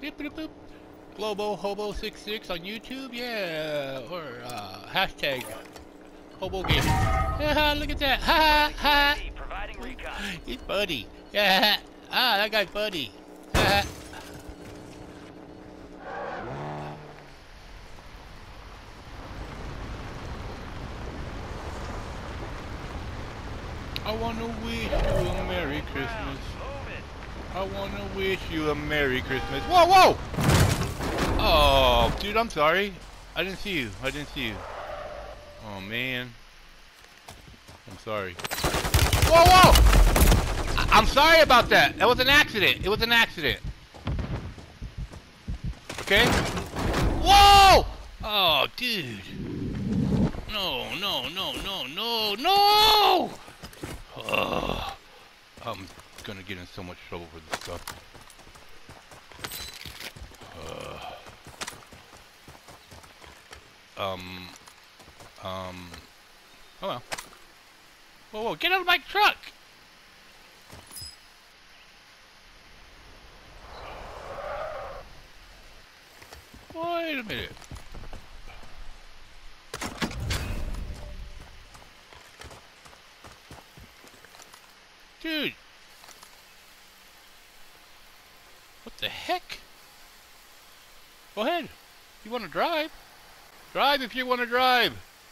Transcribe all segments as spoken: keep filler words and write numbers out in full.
Beep, beep, beep. Globalhobo sixty-six on YouTube, yeah, or uh, hashtag Hobo Gaming. Yeah, look at that. Ha ha. He's Buddy. Yeah. Ah, that guy's Buddy. Ha. I wanna wish you a Merry Christmas. I wanna wish you a Merry Christmas. Whoa, whoa! Oh, dude, I'm sorry. I didn't see you. I didn't see you. Oh, man. I'm sorry. Whoa, whoa! I I'm sorry about that. That was an accident. It was an accident. Okay? Whoa! Oh, dude. No, no, no, no, no, no! Oh, I'm gonna get in so much trouble for this stuff. Uh, um, um, oh well. Whoa, whoa, get out of my truck! Wait a minute. Dude! What the heck? Go ahead. You want to drive? Drive if you want to drive.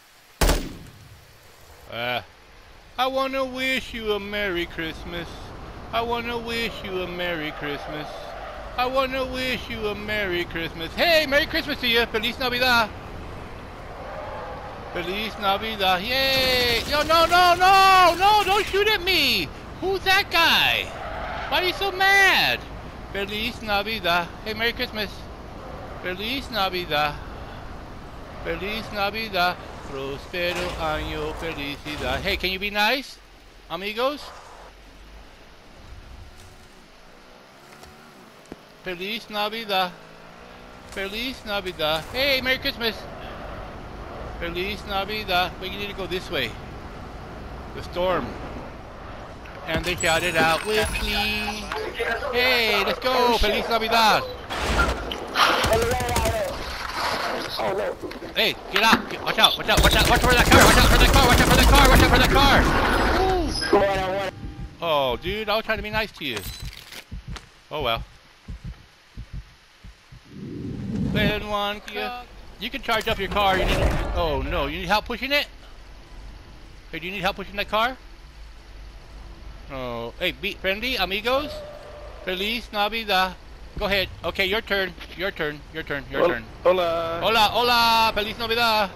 Uh, I want to wish you a Merry Christmas. I want to wish you a Merry Christmas. I want to wish you a Merry Christmas. Hey, Merry Christmas to you. Feliz Navidad. Feliz Navidad. Yay! No, no, no, no! No, don't shoot at me! Who's that guy? Why are you so mad? Feliz Navidad. Hey, Merry Christmas. Feliz Navidad. Feliz Navidad. Prospero año felicidad. Hey, can you be nice, amigos? Feliz Navidad. Feliz Navidad. Hey, Merry Christmas. Feliz Navidad. But you need to go this way. The storm. And they shouted out with me. Hey, let's go. Feliz Navidad. Hey, get out. Get, watch out. Watch out. Watch out. Watch for that car. Watch out for that car. Watch out for that car. Watch out for that car. Ooh. Oh, dude, I was trying to be nice to you. Oh, well. Then one, yeah. You can charge up your car. You need, oh, no. You need help pushing it? Hey, do you need help pushing that car? Oh, hey, be friendly, amigos. Feliz Navidad. Go ahead. Okay, your turn. Your turn. Your turn. Your turn. Hola. Hola. Hola. Feliz Navidad.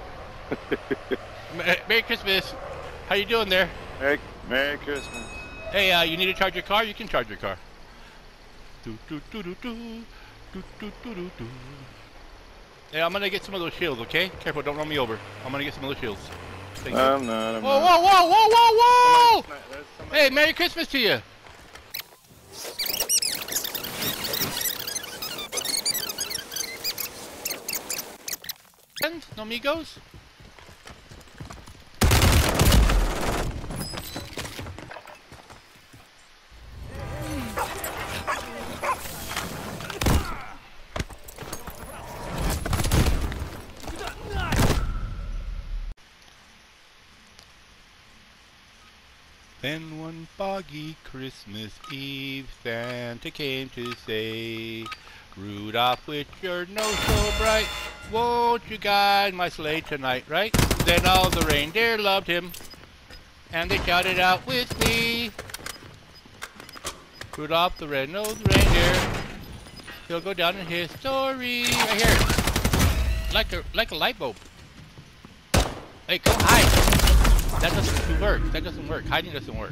Merry Christmas. How you doing there? Merry, Merry Christmas. Hey, uh, you need to charge your car? You can charge your car. Do, do, do, do, do. Do, do, do, do, do. Hey, I'm gonna get some of those shields, okay? Careful, don't run me over. I'm gonna get some of those shields. Thank you. I'm not, I'm whoa, not. whoa, whoa, whoa, whoa, whoa! Somebody, somebody. Hey, Merry Christmas to you. No amigos? Then one foggy Christmas Eve, Santa came to say, Rudolph, with your nose so bright, won't you guide my sleigh tonight, right? Then all the reindeer loved him, and they shouted out with me, Rudolph the red-nosed reindeer, he'll go down in history. Right here, like a like a light bulb. Hey, go hide. That doesn't work. That doesn't work. Hiding doesn't work.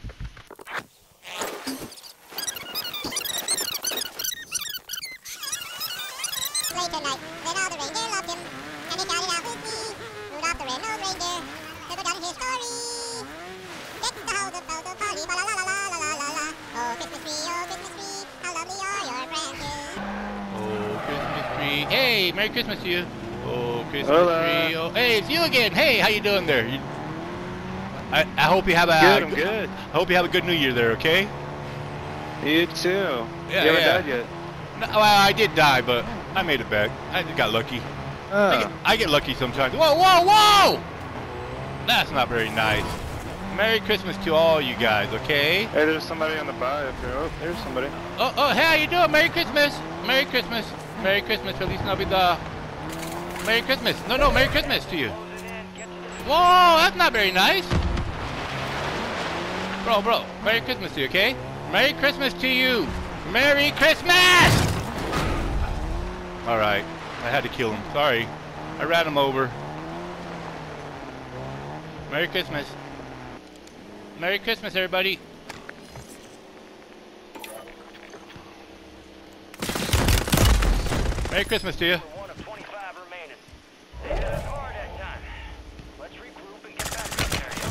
Later night, then all the reindeer loved him, and they shouted out with me, Rudolph the red-nosed reindeer, he'll go down in history. Deck the halls about the party, ba la la la la la la la. Oh Christmas tree, oh Christmas tree, how lovely are your branches. Oh Christmas tree. Hey, Merry Christmas to you. Oh Christmas Hola. tree. Oh, hey, it's you again. Hey, how you doing there? You, I, I hope you have a Good, I'm good. I hope you have a good New Year there, okay? You too. Yeah, you haven't yeah. died yet. No, well, I did die, but I made it back. I just got lucky. I, get, I get lucky sometimes. Whoa, whoa, whoa! That's not very nice. Merry Christmas to all you guys, okay? Hey, there's somebody on the buy up here. Oh, there's somebody. Oh, oh, hey, how you doing? Merry Christmas! Merry Christmas! Merry Christmas, Feliz Navidad. Merry Christmas! No, no, Merry Christmas to you. Whoa, that's not very nice. Bro, bro, Merry Christmas to you, okay? Merry Christmas to you! Merry Christmas! Alright, I had to kill him. Sorry. I ran him over. Merry Christmas. Merry Christmas, everybody. Merry Christmas to you. One of twenty-five remaining. They hit us hard that time. Let's regroup and get back in there.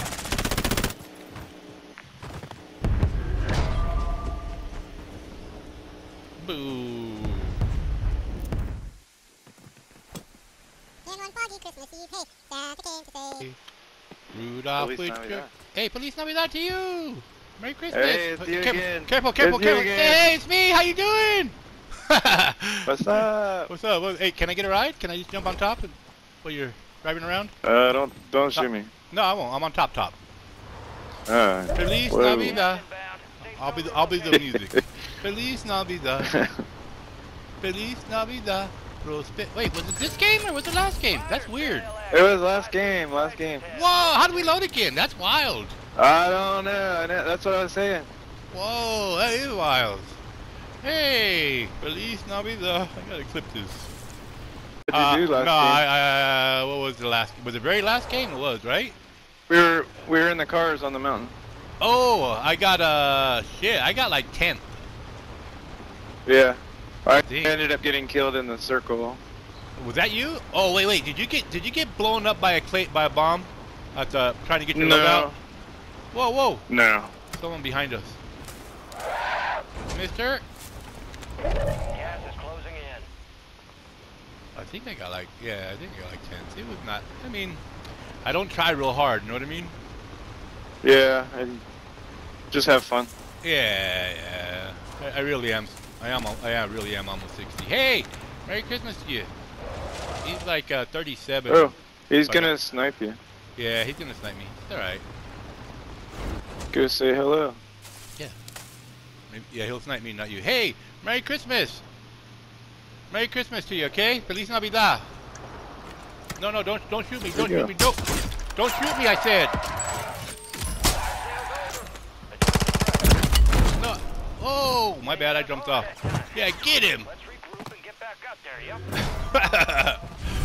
Boo. In one foggy Christmas Eve, hey, Santa came to say. Rudolph, Feliz which Navidad. hey, Feliz Navidad to you. Merry Christmas. Hey, it's you Careful, again. careful, careful, It's you careful. again. Hey, it's me. How you doing? What's up? What's up? What- Hey, can I get a ride? Can I just jump on top and, while you're driving around? Uh, don't don't shoot me. No, I won't. I'm on top, top. Uh, Feliz whoa. Navidad. I'll be the, I'll be the music. Feliz Navidad. Feliz Navidad. Prospe- Wait, was it this game or was it last game? That's weird. It was last game, last game. Whoa, how do we load again? That's wild. I don't know. I know. That's what I was saying. Whoa, that is wild. Hey, Feliz Navidad. I gotta clip this. What did Uh, you do last no, game? I, I, uh, what was the last? Was the very last game? It was, right? We were we were in the cars on the mountain. Oh, I got uh, shit. I got like tenth. Yeah. I Dang. ended up getting killed in the circle. Was that you? Oh, wait, wait. Did you get did you get blown up by a clay by a bomb? At uh, trying to get your No. load out? Whoa, whoa! No. Someone behind us. Mister? Gas is closing in. I think I got like, yeah, I think I got like ten. It was not, I mean, I don't try real hard, you know what I mean? Yeah. I just have fun. Yeah, yeah. I, I really am. I am. I am, really am almost sixty. Hey, Merry Christmas to you. He's like uh, thirty-seven. Oh, he's But- gonna snipe you. Yeah, he's gonna snipe me. It's all right. Go say hello. Maybe, yeah, he'll snipe me, not you. Hey, Merry Christmas. Merry Christmas to you. Okay, Feliz Navidad. No, no, don't, don't shoot me. Don't There you shoot me. Don't, don't shoot me. I said. No. Oh, my bad. I jumped off. Yeah, get him. Let's regroup and get back up there, yep.